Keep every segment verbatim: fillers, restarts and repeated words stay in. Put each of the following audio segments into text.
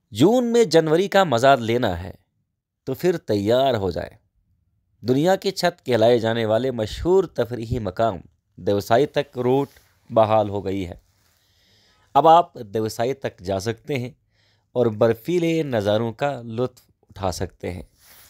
जून में जनवरी का मज़ा लेना है तो फिर तैयार हो जाए। दुनिया की छत कहलाए जाने वाले मशहूर तफरीही मकाम देवसाई तक रूट बहाल हो गई है। अब आप देवसाई तक जा सकते हैं और बर्फीले नज़ारों का लुत्फ़ उठा सकते हैं।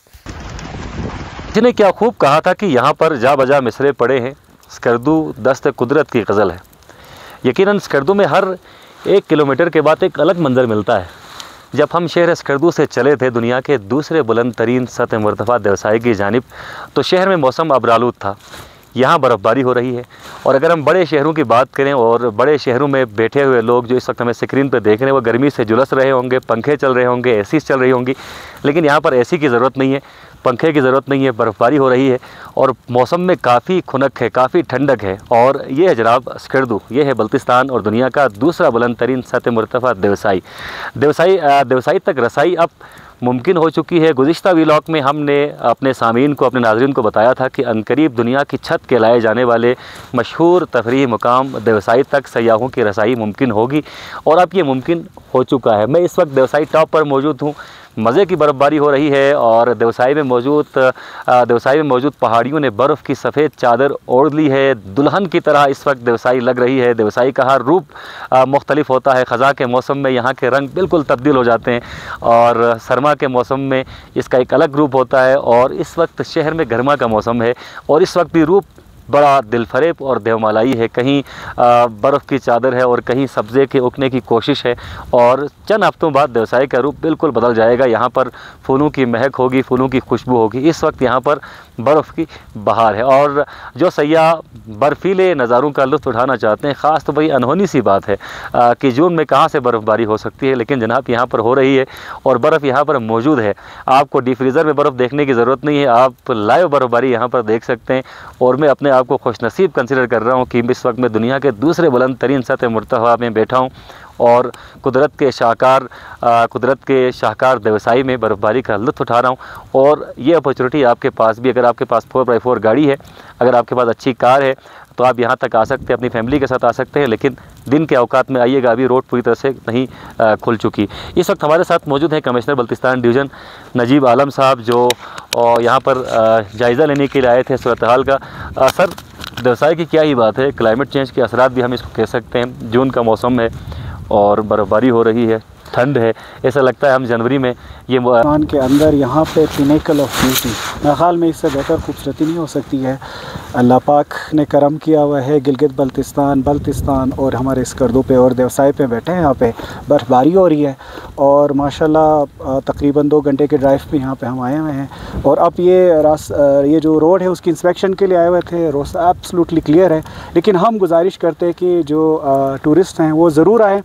जिन्हें क्या खूब कहा था कि यहाँ पर जा बजा मिसरे पड़े हैं। स्कर्दू दस्त कुदरत की गज़ल है। यकीनन स्कर्दू में हर एक किलोमीटर के बाद एक अलग मंजर मिलता है। जब हम शहर स्कर्दू से चले थे दुनिया के दूसरे बुलंद तरीन सतह मरतफा देवसाई की जानिब, तो शहर में मौसम अबरालूद था। यहाँ बर्फ़बारी हो रही है। और अगर हम बड़े शहरों की बात करें और बड़े शहरों में बैठे हुए लोग जो इस वक्त हमें स्क्रीन पर देख रहे हैं, वो गर्मी से झुलस रहे होंगे, पंखे चल रहे होंगे, एसी चल रही होंगी, लेकिन यहाँ पर एसी की ज़रूरत नहीं है, पंखे की ज़रूरत नहीं है। बर्फ़बारी हो रही है और मौसम में काफ़ी खुनक है, काफ़ी ठंडक है। और ये है जनाब स्कर्दू, ये है बल्तिस्तान और दुनिया का दूसरा बुलंद तरीन सतह मरतफा देवसाई। देवसाई देवसाई तक रसाई अब मुमकिन हो चुकी है। गुज़िश्ता व्लॉग में हमने अपने सामीन को, अपने नाज़रीन को बताया था कि अनकरीब दुनिया की छत कहलाए जाने वाले मशहूर तफरीही मुकाम देवसाई तक सयाहों की रसाई मुमकिन होगी, और अब ये मुमकिन हो चुका है। मैं इस वक्त देवसाई टॉप पर मौजूद हूँ। मज़े की बर्फ़बारी हो रही है और देवसाई में मौजूद देवसाई में मौजूद पहाड़ियों ने बर्फ़ की सफ़ेद चादर ओढ़ ली है। दुल्हन की तरह इस वक्त देवसाई लग रही है। देवसाई का हर रूप मुख्तलिफ होता है। ख़ज़ा के मौसम में यहाँ के रंग बिल्कुल तब्दील हो जाते हैं और सरमा के मौसम में इसका एक अलग रूप होता है। और इस वक्त शहर में गर्मा का मौसम है और इस वक्त भी रूप बड़ा दिलफरेब और देवमालाई है। कहीं बर्फ़ की चादर है और कहीं सब्ज़े के उगने की कोशिश है। और चंद हफ्तों बाद देवसाई का रूप बिल्कुल बदल जाएगा। यहाँ पर फूलों की महक होगी, फूलों की खुशबू होगी। इस वक्त यहाँ पर बर्फ़ की बहार है और जो सयाह बर्फीले नज़ारों का लुत्फ़ उठाना चाहते हैं, ख़ास तो भाई अनहोनी सी बात है आ, कि जून में कहाँ से बर्फ़बारी हो सकती है, लेकिन जनाब यहाँ पर हो रही है और बर्फ़ यहाँ पर मौजूद है। आपको डी फ्रीज़र में बर्फ़ देखने की ज़रूरत नहीं है, आप लाइव बर्फ़बारी यहाँ पर देख सकते हैं। और मैं अपने आपको खुशनसीब कंसिडर कर रहा हूँ कि इस वक्त मैं दुनिया के दूसरे बुलंद तरीन सतह मरतफा में बैठा हूँ और कुदरत के शाहकार कुदरत के शाहकार देवसाई में बर्फ़बारी का लुत्फ़ उठा रहा हूँ। और ये अपॉर्चुनिटी आपके पास भी, अगर आपके पास फोर बाई फोर गाड़ी है, अगर आपके पास अच्छी कार है, तो आप यहाँ तक आ सकते हैं, अपनी फैमिली के साथ आ सकते हैं। लेकिन दिन के औकात में आइएगा, अभी रोड पूरी तरह से नहीं आ, खुल चुकी। इस वक्त हमारे साथ मौजूद हैं कमिश्नर बल्तिस्तान डिवीज़न नजीब आलम साहब, जो यहाँ पर जायज़ा लेने के लिए आए थे सूरत हाल का। आ, सर, देवसाई की क्या ही बात है, क्लाइमेट चेंज के असरात भी हम इसको कह सकते हैं। जून का मौसम है और बर्फ़बारी हो रही है, ठंड है, ऐसा लगता है हम जनवरी में ये पाकिस्तान के अंदर यहाँ पे पिनेकल ऑफ ब्यूटी, मेरे ख्याल में इससे बेहतर खूबसूरती नहीं हो सकती है। अल्लाह पाक ने करम किया हुआ है। गिलगित बल्तिस्तान बल्तिस्तान और हमारे स्कर्दू पे और देवसाई पे बैठे हैं। यहाँ पे बर्फ़बारी हो रही है और माशाल्लाह तकरीबन दो घंटे के ड्राइव पे यहाँ पे हम आए हुए हैं। और अब ये रास ये जो रोड है उसकी इंस्पेक्शन के लिए आए हुए थे। रोड एब्सोल्युटली क्लियर है, लेकिन हम गुजारिश करते हैं कि जो टूरिस्ट हैं वो ज़रूर आएँ,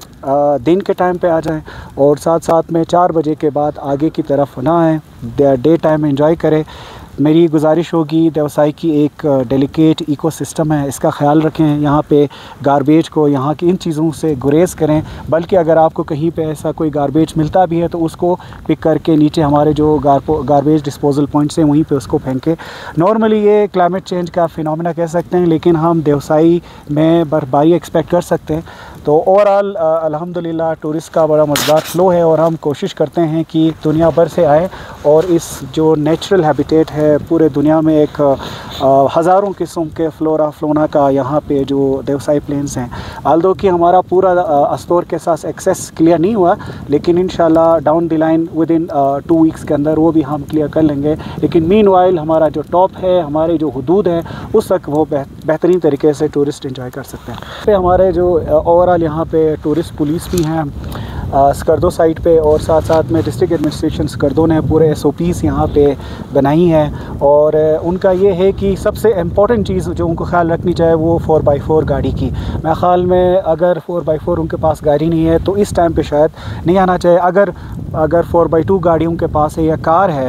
दिन के टाइम पे आ जाएं और साथ साथ में चार बजे के बाद आगे की तरफ ना आएँ, डे टाइम एंजॉय करें। मेरी गुजारिश होगी, देवसाई की एक डेलिकेट इकोसिस्टम है, इसका ख्याल रखें। यहाँ पे गारबेज को, यहाँ की इन चीज़ों से गुरेज करें। बल्कि अगर आपको कहीं पे ऐसा कोई गारबेज मिलता भी है तो उसको पिक करके नीचे हमारे जो गारबेज डिस्पोजल पॉइंट्स हैं वहीं पे उसको फेंकें। नॉर्मली ये क्लाइमेट चेंज का फिनोमेना कह सकते हैं, लेकिन हम देवसाई में बर्फबारी एक्सपेक्ट कर सकते हैं। तो ओवरऑल अल्हम्दुलिल्लाह टूरिस्ट का बड़ा मज़ेदार फ्लो है और हम कोशिश करते हैं कि दुनिया भर से आए और इस जो नेचुरल हैबिटेट है पूरे दुनिया में, एक हज़ारों किस्म के फ्लोरा फ्लोना का यहाँ पे जो देवसाई प्लेन्स हैं, आल्दो कि हमारा पूरा अस्तोर के साथ एक्सेस क्लियर नहीं हुआ, लेकिन इंशाल्लाह down the line within two weeks के अंदर वो भी हम क्लियर कर लेंगे। लेकिन मीनवाइल हमारा जो टॉप है, हमारे जो हुदूद है, उस तक वो बेहतरीन तरीके से टूरिस्ट इंजॉय कर सकते हैं। पे हमारे जो ओवरऑल यहाँ पे टूरिस्ट पुलिस भी हैं स्कर्दो साइट पे, और साथ साथ में डिस्ट्रिक्ट एडमिनिस्ट्रेशन स्कर्दो ने पूरे एस ओ पीज़ यहाँ पे बनाई हैं। और उनका ये है कि सबसे इम्पॉर्टेंट चीज़ जो उनको ख्याल रखनी चाहिए वो फ़ोर बाई फ़ोर गाड़ी की। मेरे ख्याल में अगर फ़ोर बाई फ़ोर उनके पास गाड़ी नहीं है तो इस टाइम पे शायद नहीं आना चाहिए। अगर अगर फ़ोर बाई टू गाड़ी उनके पास है या कार है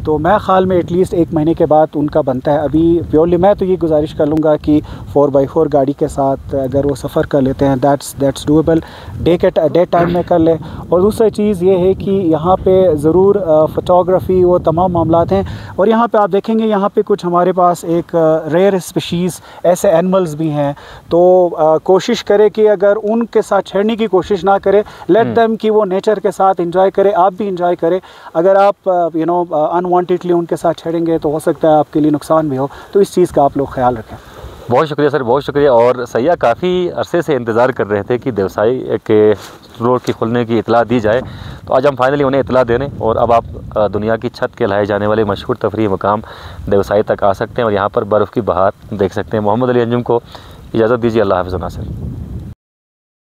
तो मैं ख्याल में एटलीस्ट एक महीने के बाद उनका बनता है। अभी प्योरली मैं तो ये गुजारिश कर लूँगा कि फ़ोर बाई फ़ोर गाड़ी के साथ अगर वो सफ़र कर लेते हैं दैट्स दैट्स डूएबल, डे के डे टाइम में कर ले। और दूसरी चीज़ ये है कि यहाँ पे ज़रूर फ़ोटोग्राफ़ी वो तमाम मामलात हैं। और यहाँ पे आप देखेंगे यहाँ पे कुछ हमारे पास एक रेयर स्पीशीज़ ऐसे एनिमल्स भी हैं, तो आ, कोशिश करे कि अगर उनके साथ छेड़ने की कोशिश ना करे, लेट देम कि वो नेचर के साथ इंजॉय करे, आप भी इंजॉय करें। अगर आप यू नो अनवांटेडली उनके साथ छेड़ेंगे तो हो सकता है आपके लिए नुकसान भी हो, तो इस चीज़ का आप लोग ख्याल रखें। बहुत शुक्रिया सर, बहुत शुक्रिया। और सैया काफ़ी अरसे से इंतज़ार कर रहे थे कि देवसाई के रोड की खुलने की इतला दी जाए, तो आज हम फाइनली उन्हें इतला देने और अब आप दुनिया की छत के लाए जाने वाले मशहूर तफरीही मकाम देवसाई तक आ सकते हैं और यहाँ पर बर्फ़ की बहार देख सकते हैं। मोहम्मद अली अंजुम को इजाज़त दीजिए। अल्लाह हाफ़िज़ नासिर।